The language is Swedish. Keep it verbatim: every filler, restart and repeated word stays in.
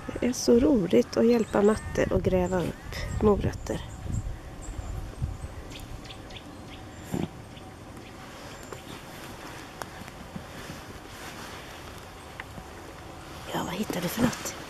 Det är så roligt att hjälpa matte och gräva upp morötter. Ja, vad hittar du för något?